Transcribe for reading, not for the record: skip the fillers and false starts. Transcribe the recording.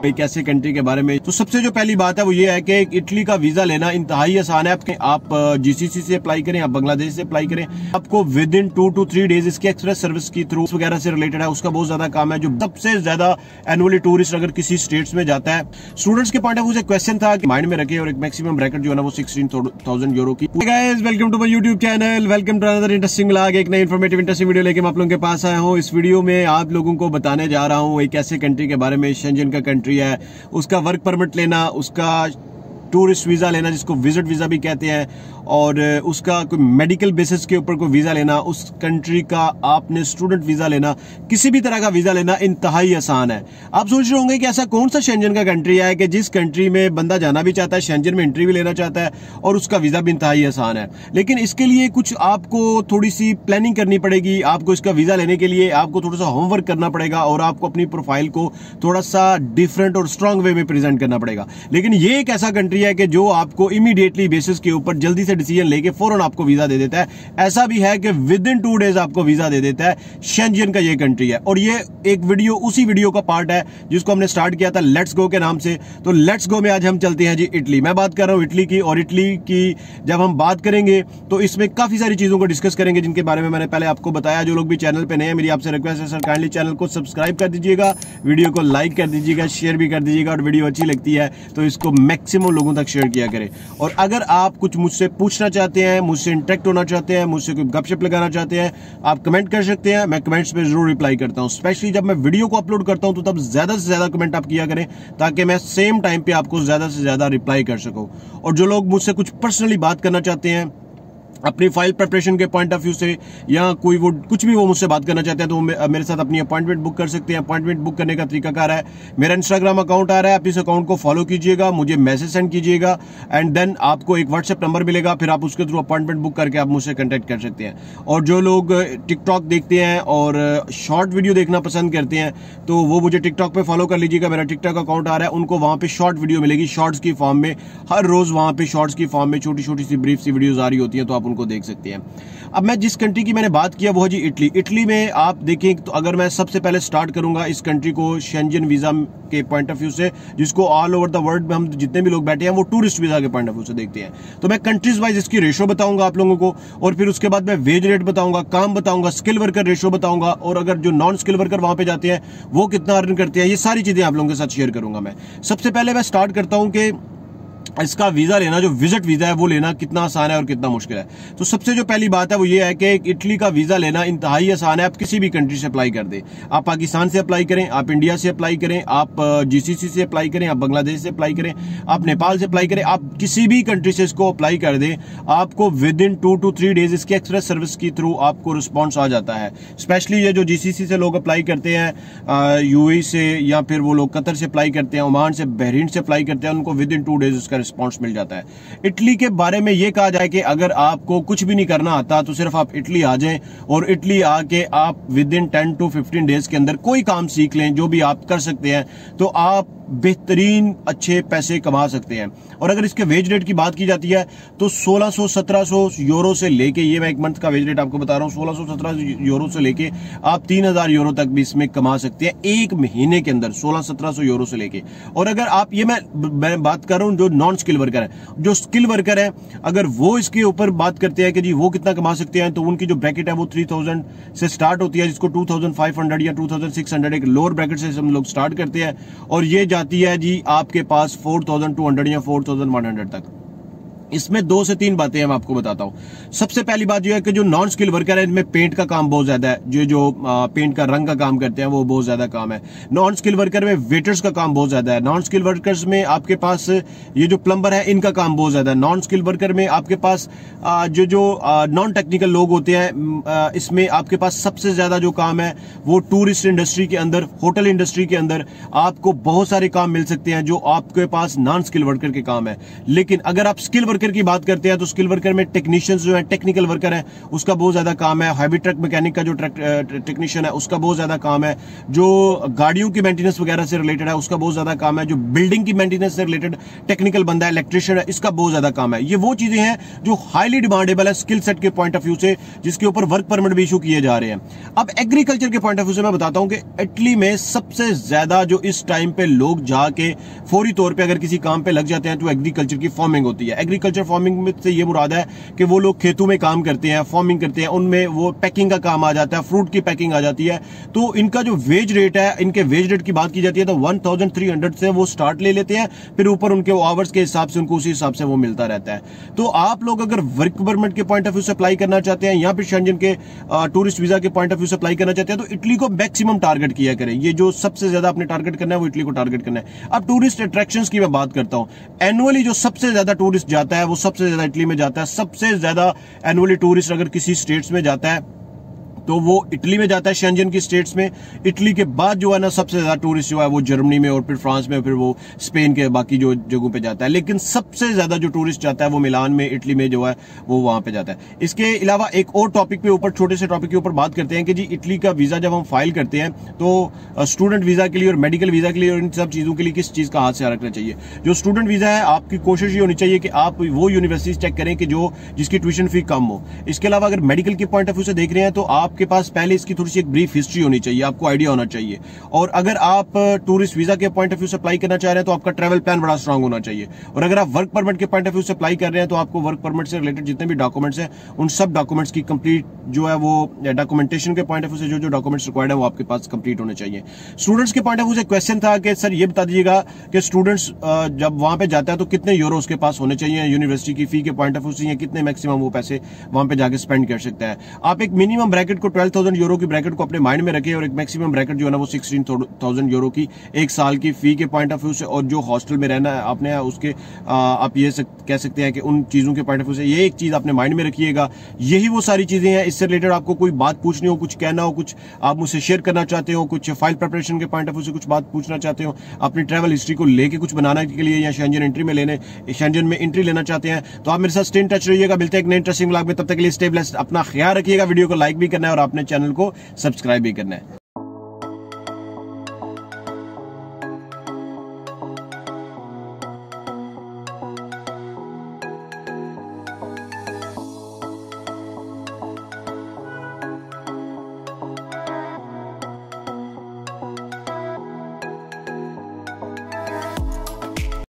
एक ऐसे कंट्री के बारे में। तो सबसे जो पहली बात है वो ये है कि इटली का वीजा लेना इंतहाई आसान है। आप जीसीसी से अप्लाई करें, आप बांग्लादेश से अप्लाई करें, आपको विद इन 2 to 3 डेज इसकी एक्सप्रेस सर्विस की थ्रू वगैरह से रिलेटेड है, उसका बहुत ज्यादा काम है। जो सबसे ज्यादा एनुअली टूरिस्ट अगर किसी स्टेट्स में जाता है, स्टूडेंट्स के पॉइंट ऑफ व्यू से क्वेश्चन था कि माइंड में रखे और एक मैक्सिमम ब्रैकेट जो है ना वो 16,000 यूरो की। Guys, welcome to my YouTube channel, welcome to another interesting vlog. एक नई इंफॉर्मेटिव इंटरेस्टिंग वीडियो लेके मैं आप लोगों के पास आया हूँ। इस वीडियो में आप लोगों को बताने जा रहा हूँ एक ऐसे कंट्री के बारे में, शेंजन का कंट्री है, उसका वर्क परमिट लेना, उसका टूरिस्ट वीजा लेना जिसको विजिट वीजा भी कहते हैं, और उसका कोई मेडिकल बेसिस के ऊपर कोई वीजा लेना, उस कंट्री का आपने स्टूडेंट वीजा लेना, किसी भी तरह का वीजा लेना इंतहाई आसान है। आप सोच रहे होंगे कि ऐसा कौन सा शेंजन का कंट्री है कि जिस कंट्री में बंदा जाना भी चाहता है, शेंजन में एंट्री भी लेना चाहता है और उसका वीजा भी इंतहाई आसान है। लेकिन इसके लिए कुछ आपको थोड़ी सी प्लानिंग करनी पड़ेगी। आपको इसका वीजा लेने के लिए आपको थोड़ा सा होमवर्क करना पड़ेगा और आपको अपनी प्रोफाइल को थोड़ा सा डिफरेंट और स्ट्रांग वे में प्रेजेंट करना पड़ेगा। लेकिन ये एक ऐसा कंट्री है कि जो आपको इमीडिएटली बेसिस के ऊपर जल्दी से डिसीजन लेके फौरन आपको वीजा दे देता है। ऐसा भी है कि विद इन 2 डेज आपको वीजा दे देता है। शेंजन का ये कंट्री है और ये एक वीडियो उसी वीडियो का पार्ट है जिसको हमने स्टार्ट किया था लेट्स गो के नाम से। तो लेट्स गो में आज हम चलते हैं जी इटली। मैं बात कर रहा हूं इटली की, और इटली की जब हम बात करेंगे तो इसमें काफी सारी चीजों को डिस्कस करेंगे जिनके बारे में मैंने पहले आपको बताया। जो लोग भी चैनल पे नए हैं, मेरी आपसे रिक्वेस्ट है सर काइंडली चैनल को सब्सक्राइब कर दीजिएगा, वीडियो को लाइक कर दीजिएगा, शेयर भी कर दीजिएगा, और वीडियो अच्छी लगती है तो इसको मैक्सिमम लोगों तक शेयर किया करें। और अगर आप कुछ मुझसे पूछना चाहते हैं, मुझसे इंटरेक्ट होना चाहते हैं, मुझसे कोई गपशप लगाना चाहते हैं, आप कमेंट कर सकते हैं। मैं कमेंट्स पे जरूर रिप्लाई करता हूं। स्पेशली जब मैं वीडियो को अपलोड करता हूं तो तब ज्यादा से ज्यादा कमेंट आप किया करें ताकि मैं सेम टाइम पे आपको ज्यादा से ज्यादा रिप्लाई कर सकूं। और जो लोग मुझसे कुछ पर्सनली बात करना चाहते हैं अपनी फाइल प्रिपरेशन के पॉइंट ऑफ व्यू से, या कोई वो कुछ भी वो मुझसे बात करना चाहते हैं तो मेरे साथ अपनी अपॉइंटमेंट बुक कर सकते हैं। अपॉइंटमेंट बुक करने का तरीकाकार है, मेरा इंस्टाग्राम अकाउंट आ रहा है, आप इस अकाउंट को फॉलो कीजिएगा, मुझे मैसेज सेंड कीजिएगा, एंड देन आपको एक व्हाट्सएप नंबर मिलेगा, फिर आप उसके थ्रू अपॉइंटमेंट बुक करके आप मुझसे कॉन्टैक्ट कर सकते हैं। और जो लोग टिकटॉक देखते हैं और शॉर्ट वीडियो देखना पसंद करते हैं तो वो मुझे टिकटॉक पे फॉलो कर लीजिएगा, मेरा टिकटॉक अकाउंट आ रहा है, उनको वहां पे शॉर्ट वीडियो मिलेगी, शॉर्ट्स की फॉर्म में। हर रोज वहां पे शॉर्ट्स की फॉर्म में छोटी छोटी सी ब्रीफ सी वीडियोज आ रही होती है, तो आप उनको देख सकते हैं। अब मैं जिस कंट्री की मैंने बात किया वो है जी इटली। इटली में आप देखें तो अगर मैं सबसे पहले स्टार्ट करूंगा इस कंट्री को शेंजन वीजा के पॉइंट ऑफ व्यू से, जिसको ऑल ओवर द वर्ल्ड में हम जितने भी लोग बैठे हैं वो टूरिस्ट वीजा के पॉइंट ऑफ व्यू से देखते हैं, तो मैं कंट्रीज वाइज इसकी रेशो बताऊंगा आप लोगों को, और फिर उसके बाद मैं वेज रेट बताऊंगा, काम बताऊंगा, स्किल वर्कर रेशो बताऊंगा, और अगर जो नॉन स्किल वर्कर वहां पे जाते हैं वो कितना अर्न करते हैं, ये सारी चीजें आप लोगों के साथ शेयर करूंगा मैं। सबसे पहले मैं स्टार्ट करता हूं कि इसका वीजा लेना, जो विजिट वीजा है वो लेना कितना आसान है और कितना मुश्किल है। तो सबसे जो पहली बात है वो ये है कि इटली का वीजा लेना इंतहाई आसान है। आप किसी भी कंट्री से अप्लाई कर दे, आप पाकिस्तान से अप्लाई करें, आप इंडिया से अप्लाई करें, आप जीसीसी से अप्लाई करें, आप बांग्लादेश से अप्लाई करें, आप नेपाल से अप्लाई करें, आप किसी भी कंट्री से इसको अप्लाई कर दें, आपको विद इन 2 to 3 डेज इसकी एक्सप्रेस सर्विस के थ्रू आपको रिस्पॉन्स आ जाता है। स्पेशली ये जो जीसीसी से लोग अप्लाई करते हैं, यूएई से, या फिर वो लोग कतर से अप्लाई करते हैं, ओमान से, बहरीन से अप्लाई करते हैं, उनको विद इन 2 डेज इसका रिस्पॉन्स मिल जाता है। इटली के बारे में यह कहा जाए कि अगर आपको कुछ भी नहीं करना आता तो सिर्फ आप इटली आ जाएं, और इटली आके आप विद इन 10 to 15 डेज के अंदर कोई काम सीख लें जो भी आप कर सकते हैं, तो आप बेहतरीन अच्छे पैसे कमा सकते हैं। और अगर इसके वेज रेट की बात की जाती है तो 1600-1700 यूरो से लेके, ये मैं एक मंथ का वेज रेट आपको बता रहा हूँ, 1600-1700 यूरो से लेके आप 3000 यूरो तक भी इसमें कमा सकते हैं एक महीने के अंदर, 1600-1700 यूरो से लेके। और अगर आप, ये मैं बात कर रहा हूँ जो नॉन स्किल वर्कर है, जो स्किल वर्कर है अगर वो इसके ऊपर बात करते हैं कि जी वो कितना कमा सकते हैं, तो उनकी जो ब्रैकेट है वो 3000 से स्टार्ट होती है, जिसको 2500 या 2600 एक लोअर ब्रैकेट से हम लोग स्टार्ट करते हैं, और ये जाती है जी आपके पास 4200 या 4100 तक। इसमें 2 से 3 बातें मैं आपको बताता हूं। सबसे पहली बात यह है कि जो नॉन स्किल वर्कर है इनमें पेंट का काम बहुत ज्यादा है, जो पेंट का रंग का काम करते हैं वो बहुत ज्यादा काम है। नॉन स्किल वर्कर में वेटर्स का काम बहुत ज्यादा है। नॉन स्किल वर्कर्स में आपके पास ये जो प्लम्बर है इनका काम बहुत ज्यादा है। नॉन स्किल वर्कर में आपके पास जो नॉन टेक्निकल लोग होते हैं, इसमें आपके पास सबसे ज्यादा जो काम है वो टूरिस्ट इंडस्ट्री के अंदर, होटल इंडस्ट्री के अंदर आपको बहुत सारे काम मिल सकते हैं जो आपके पास नॉन स्किल वर्कर के काम है। लेकिन अगर आप स्किल वर्कर वर्कर की बात करते हैं तो स्किल वर्कर में टेक्नीशियंस जो है, टेक्निकल वर्कर है, उसका बहुत ज्यादा काम है। हैवी ट्रक मैकेनिक का जो टेक्नीशियन है उसका बहुत ज्यादा काम है। जो गाड़ियों की मेंटेनेंस वगैरह से रिलेटेड है उसका बहुत ज्यादा काम है। जो बिल्डिंग की मेंटेनेंस से रिलेटेड टेक्निकल बंदा है, इलेक्ट्रिशियन है, इसका बहुत ज्यादा काम है। ये वो चीजें हैं जो हाईली डिमांडेबल है स्किल सेट के पॉइंट ऑफ व्यू से, जिसके ऊपर वर्क परमिट भी इशू किए जा रहे हैं। अब एग्रीकल्चर के पॉइंट ऑफ व्यू से मैं बताता हूं कि इटली में सबसे ज्यादा जो इस टाइम पे लोग जाके फौरी तौर पे अगर किसी काम पे लग जाते हैं तो एग्रीकल्चर की फार्मिंग होती है। एग्रीकल्चर फार्मिंग में से ये मुराद है कि वो लोग खेतों में काम करते हैं, फार्मिंग करते हैं, उनमें वो पैकिंग का काम आ जाता है, फ्रूट की पैकिंग आ जाती है। तो इनका जो वेज रेट है, इनके वेज रेट की बात की जाती है तो 1300 से वो स्टार्ट ले लेते हैं, फिर ऊपर उनके आवर्स के हिसाब से उनको उसी हिसाब से वो मिलता रहता है। तो आप लोग अगर वर्क परमिट के पॉइंट ऑफ व्यू से अप्लाई करना चाहते हैं या फिर शेंजन के टूरिस्ट वीजा के पॉइंट ऑफ व्यू से अप्लाई करना चाहते हैं तो इटली को मैक्सिमम टारगेट किया करें। ये जो सबसे ज्यादा आपने टारगेट करना है वो इटली को टारगेट करना है। अब टूरिस्ट अट्रैक्शंस की मैं बात करता हूं। एनुअली जो सबसे ज्यादा टूरिस्ट जाता है वो सबसे ज्यादा इटली में जाता है। सबसे ज्यादा एनुअली टूरिस्ट अगर किसी स्टेट्स में जाता है तो वो इटली में जाता है, शेंजन की स्टेट्स में। इटली के बाद जो है ना सबसे ज्यादा टूरिस्ट जो है वो जर्मनी में और फिर फ्रांस में, फिर वो स्पेन के बाकी जो जगहों पे जाता है। लेकिन सबसे ज्यादा जो टूरिस्ट जाता है वो मिलान में, इटली में जो है वो वहां पे जाता है। इसके अलावा एक और टॉपिक पे ऊपर, छोटे से टॉपिक के ऊपर बात करते हैं कि जी इटली का वीजा जब हम फाइल करते हैं तो स्टूडेंट वीजा के लिए और मेडिकल वीजा के लिए और इन सब चीजों के लिए किस चीज का हाथ से रखना चाहिए। जो स्टूडेंट वीजा है आपकी कोशिश ये होनी चाहिए कि आप वो यूनिवर्सिटी चेक करें कि जो जिसकी ट्यूशन फी कम हो। इसके अलावा अगर मेडिकल के पॉइंट ऑफ व्यू से देख रहे हैं तो आपके पास पहले इसकी थोड़ी सी एक ब्रीफ हिस्ट्री होनी चाहिए, आपको आइडिया होना चाहिए। और अगर आप टूरिस्ट वीजा के पॉइंट ऑफ व्यू से अप्लाई करना चाह रहे हैं तो आपका ट्रैवल प्लान बड़ा स्ट्रांग होना चाहिए। और अगर आप वर्क परमिट के पॉइंट ऑफ व्यू से अप्लाई कर रहे हैं तो आपको वर्क परमिट से रिलेटेड जितने भी डॉक्यूमेंट्स हैं उन सब डॉक्यूमेंट्स की कंप्लीट जो है वो डॉक्यूमेंटेशन के पॉइंट ऑफ व्यू से जो डॉक्यूमेंट्स रिक्वायर्ड है वो आपके पास कंप्लीट होने चाहिए। स्टूडेंट्स के पॉइंट ऑफ व्यू से क्वेश्चन था कि सर ये बता दीजिएगा कि स्टूडेंट्स जब वहां पे जाता है तो कितने यूरो उसके पास होने चाहिए यूनिवर्सिटी की फी के पॉइंट ऑफ व्यू से, या कितने मैक्सिमम वो पैसे वहां पे जाके स्पेंड कर सकता है। आप एक मिनिमम ब्रैकेट को 12,000 यूरो की ब्रैकेट को अपने माइंड में रखें और एक मैक्सिमम ब्रैकेट जो है ना वो 16,000 यूरो की एक साल की फी के पॉइंट ऑफ व्यू से, और जो हॉस्टल में रहना है आपने उसके आप ये कह सकते हैं कि उन चीजों के पॉइंट ऑफ व्यू से ये एक चीज आपने माइंड में रखिएगा। यही वो सारी चीजें हैं। इससे रिलेटेड आपको कोई बात पूछनी हो, कुछ कहना हो, कुछ आप मुझसे शेयर करना चाहते हो, कुछ फाइल प्रिपरेशन के पॉइंट ऑफ व्यू से कुछ बात पूछना चाहते हो, अपनी ट्रैवल हिस्ट्री को लेके कुछ बनाने के लिए, या शेंजन एंट्री लेना चाहते हैं तो आप मेरे साथ स्टे इन टच रहिएगा। मिलते हैं एक नए इंटरेस्टिंग व्लॉग में, तब तक के लिए स्टे ब्लेस्ड, अपना ख्याल रखिएगा। वीडियो को लाइक भी करना है और अपने चैनल को सब्सक्राइब भी करना है।